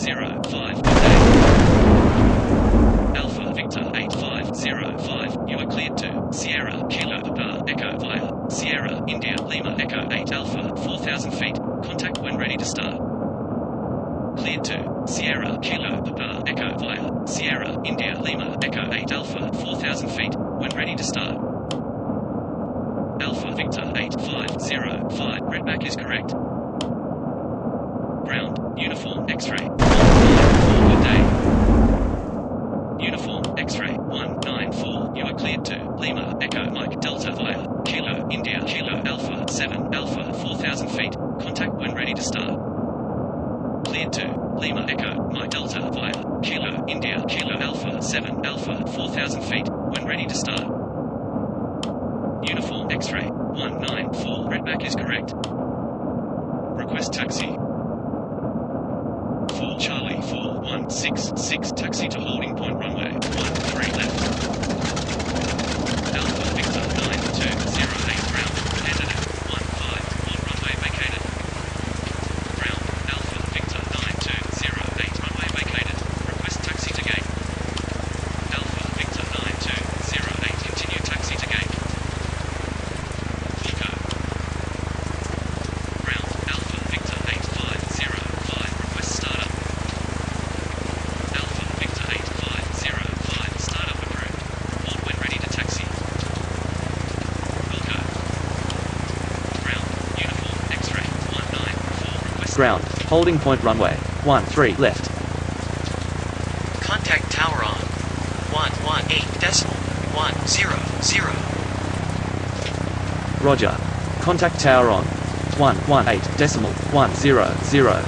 8505. Good day. Alpha Victor 8505. You are cleared to Sierra Kilo Papa Echo via Sierra India Lima Echo 8 Alpha 4000 feet. Contact when ready to start. Cleared to Sierra Kilo Papa Echo via Sierra India Lima Echo 8 Alpha 4000 feet. When ready to start. Alpha Victor 8505. Redback is correct. Ground, Uniform X-ray 194. Good day. Uniform X-ray 194. You are cleared to Lima Echo Mike Delta via Kilo India Kilo Alpha 7 Alpha 4000 feet. Contact when ready to start. Cleared to Lima Echo Mike Delta via Kilo India Kilo Alpha 7 Alpha 4000 feet. When ready to start. Uniform X-ray 194. Redback is correct. Request taxi. 4 Charlie 4166. Taxi to holding point runway 13 left. Alpha Victor 9208. Ground. Candidate 15 on runway vacated. Ground. Alpha Victor 9208. Runway vacated. Request taxi to gate. Alpha Victor 9208. Continue taxi to gate. Echo. Ground. Alpha Victor 8505. Request startup. Alpha Victor 8505. Startup approved. Board when ready to taxi. Wilco. Ground. Uniform X-ray 194. Request. Ground, holding point runway 13 left. Contact tower on 118.100. Roger. Contact tower on 118.100.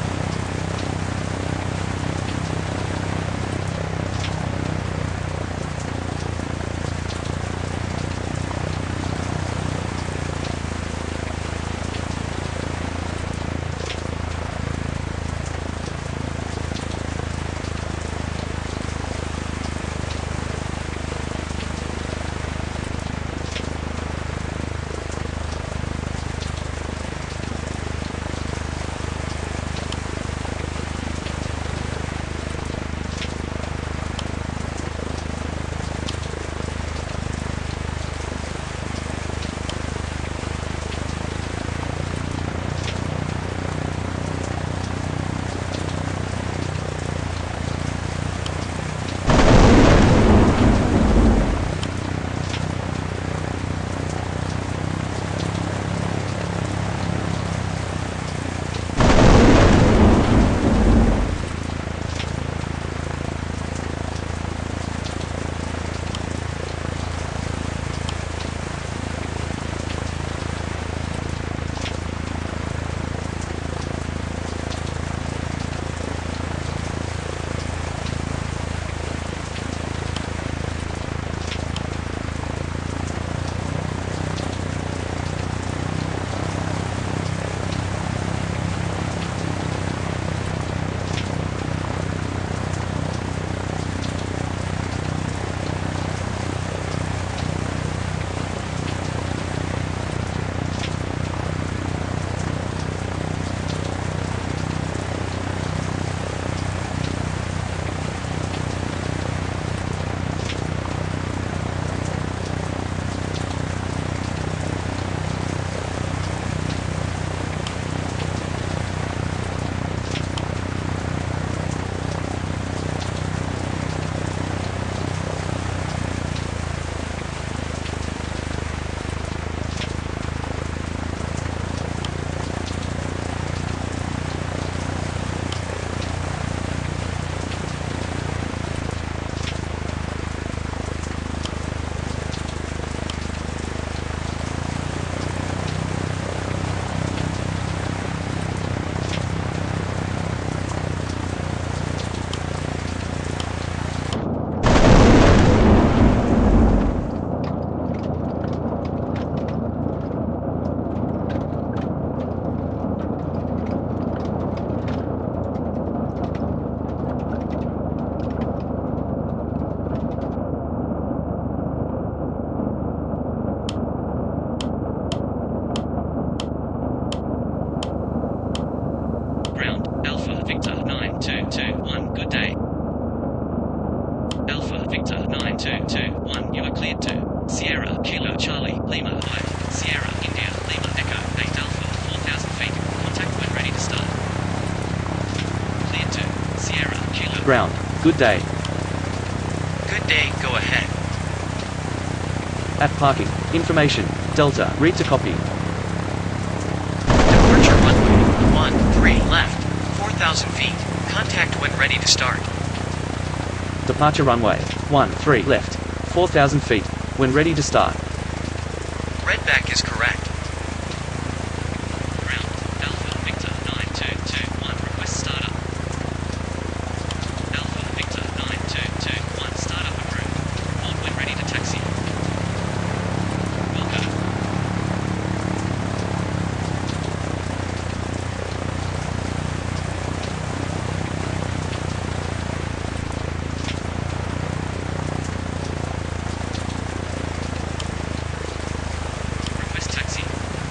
Good day. Good day, go ahead. At parking. Information. Delta. Read to copy. Departure runway 13 left, 4,000 feet. Contact when ready to start. Departure runway 13 left. 4,000 feet. When ready to start. Redback is correct. Ground. Alpha Victor 9221. Request startup. Alpha Victor 9221. Startup approved. Report when ready to taxi. Welcome. Request taxi.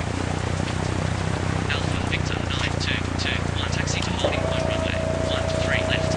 Alpha Victor 9221. Taxi to holding point runway 13 left.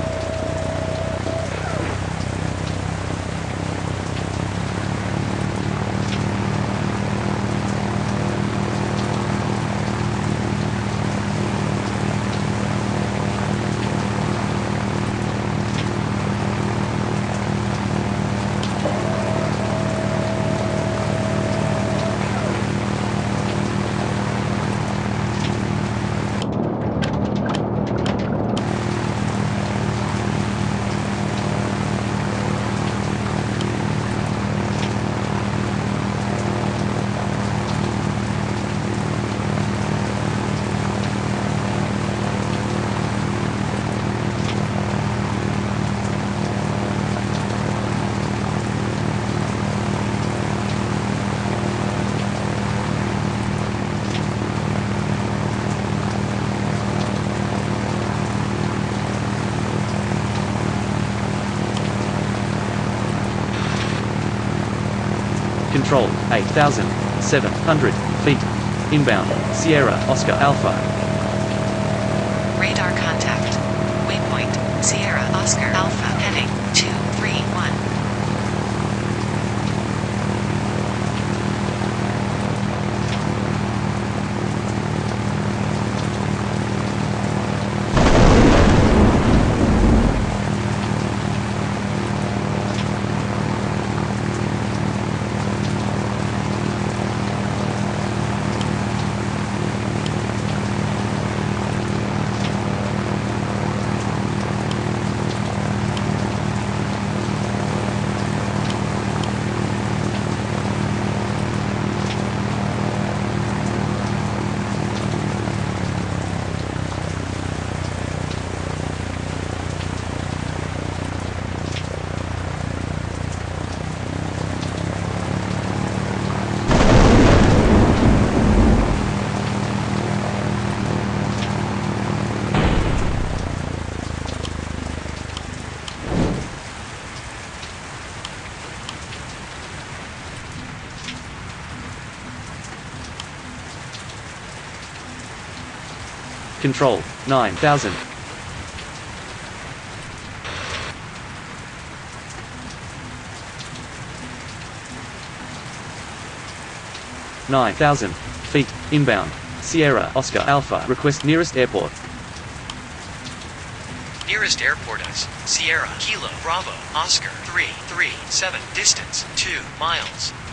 Control. 8,700 feet. Inbound. Sierra. Oscar. Alpha. Radar contact. Waypoint, Sierra Oscar Alpha heading 231. Control. 9,000. feet. Inbound. Sierra Oscar Alpha. Request nearest airport. Nearest airport is Sierra Kilo Bravo Oscar 337. Distance 2 miles.